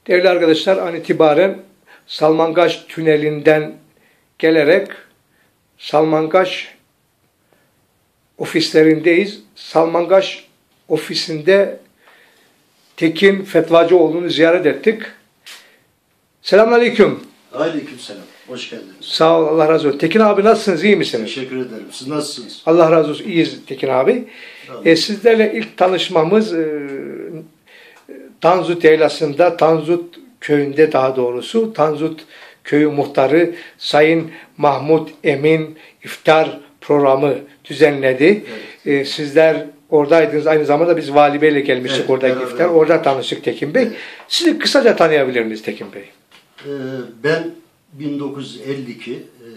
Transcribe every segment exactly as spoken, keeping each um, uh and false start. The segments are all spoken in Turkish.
Değerli arkadaşlar, an itibaren Salmangaş Tüneli'nden gelerek Salmangaş ofislerindeyiz. Salmangaş ofisinde Tekin Fetvacıoğlu'nu ziyaret ettik. Selamünaleyküm. Aleykümselam. Hoş geldiniz. Sağ ol, Allah razı olsun. Tekin abi nasılsınız? İyi misiniz? Teşekkür ederim. Siz nasılsınız? Allah razı olsun. İyiyiz Tekin abi. E, sizlerle ilk tanışmamız e, Tanzut Yaylası'nda, Tanzut köyünde daha doğrusu, Tanzut köyü muhtarı Sayın Mahmut Emin iftar programı düzenledi. Evet. E, sizler oradaydınız. Aynı zamanda biz Vali Bey'le gelmiştik, evet, oradaki evet, iftar. Evet. Orada tanıştık Tekin Bey. Evet. Sizi kısaca tanıyabilir miyiz Tekin Bey? Ee, ben bin dokuz yüz elli iki e,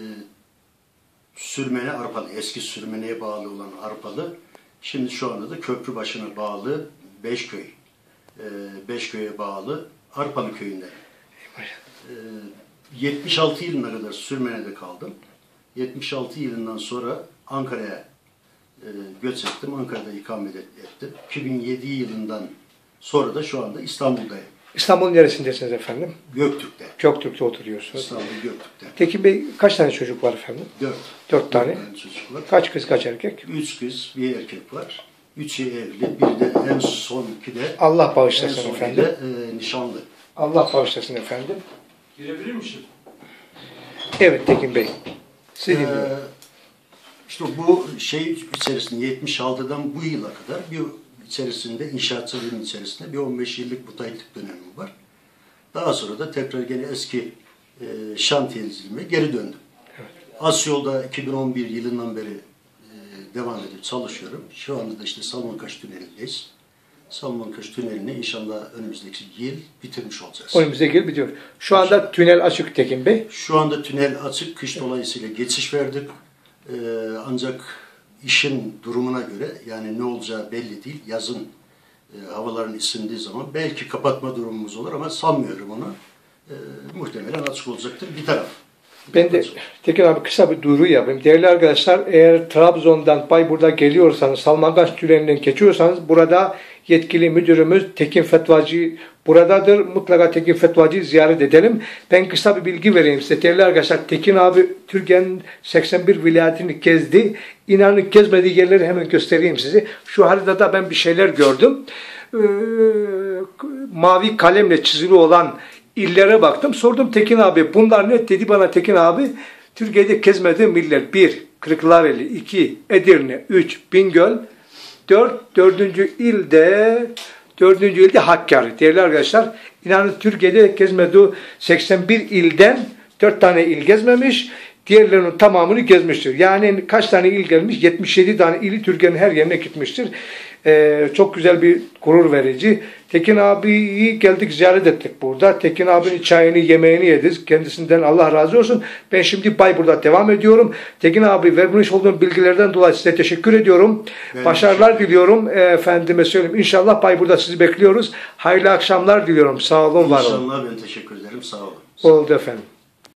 Sürmene Arpalı, eski Sürmene'ye bağlı olan Arpalı, şimdi şu anda da Köprübaşı'na bağlı Beşköy, e, Beşköy'e bağlı Arpalı köyünden. E, yetmiş altı yılına kadar Sürmene'de kaldım. yetmiş altı yılından sonra Ankara'ya e, göç ettim, Ankara'da ikamet ettim. iki bin yedi yılından sonra da şu anda İstanbul'dayım. İstanbul'un neresindesiniz efendim? Göktürk'te. Göktürk'te oturuyorsunuz. İstanbul Göktürk'te. Tekin Bey, kaç tane çocuk var efendim? Dört. Dört tane. tane çocuk var. Kaç kız, kaç erkek? Üç kız, bir erkek var. Üçü evli, bir de en sonki de Allah bağışlasın en efendim. de e, nişanlı. Allah bağışlasın efendim. Girebilir misin? Evet Tekin Bey. Siz Ee, işte bu şey içerisinde yetmiş altıdan bu yıla kadar bir içerisinde inşaatçılığın içerisinde bir on beş yıllık muhtayitlik dönemi var. Daha sonra da tekrar gene eski e, şantiyeciliğime geri döndüm. Evet. Asyol'da iki bin on bir yılından beri e, devam edip çalışıyorum. Şu anda da işte Salmangaş Tüneli'ndeyiz. Salmangaş Tüneli'ni inşallah önümüzdeki yıl bitirmiş olacağız. Önümüzdeki yıl bitiyor. Şu anda tünel açık Tekin Bey. Şu anda tünel açık. Kış dolayısıyla geçiş verdik. Ee, ancak işin durumuna göre, yani ne olacağı belli değil. Yazın e, havaların ısındığı zaman belki kapatma durumumuz olur ama sanmıyorum onu. E, muhtemelen açık olacaktır bir taraf. Ben de Tekin abi kısa bir duyuru yapayım. Değerli arkadaşlar, eğer Trabzon'dan Bayburt'a geliyorsanız, Salmangaş Tüneli'nden geçiyorsanız burada yetkili müdürümüz Tekin Fetvacı buradadır. Mutlaka Tekin Fetvacı'yı ziyaret edelim. Ben kısa bir bilgi vereyim size. Değerli arkadaşlar, Tekin abi Türkiye'nin seksen bir vilayetini gezdi. İnanın gezmediği yerleri hemen göstereyim size. Şu haritada ben bir şeyler gördüm. Ee, mavi kalemle çizili olan illere baktım. Sordum Tekin abi bunlar ne? Dedi bana Tekin abi, Türkiye'de gezmediğim iller. bir. Kırklareli, iki. Edirne, üç. Bingöl, dört. Dördüncü ilde dördüncü ilde Hakkari. Değerli arkadaşlar, inanın Türkiye'de gezmediği seksen bir ilden dört tane il gezmemiş. Diğerlerinin tamamını gezmiştir. Yani kaç tane il gelmiş? yetmiş yedi tane ili Türkiye'nin her yerine gitmiştir. Ee, çok güzel bir gurur verici. Tekin abiyi geldik ziyaret ettik burada. Tekin abinin çayını yemeğini yedik. Kendisinden Allah razı olsun. Ben şimdi Bayburt'ta devam ediyorum. Tekin abi vermiş olduğum bilgilerden dolayı size teşekkür ediyorum. Evet. Başarılar diliyorum. E, efendime söyleyeyim. İnşallah Bayburt'ta sizi bekliyoruz. Hayırlı akşamlar diliyorum. Sağ olun, var olun. İnşallah, ben teşekkür ederim. Sağ olun. Oldu efendim.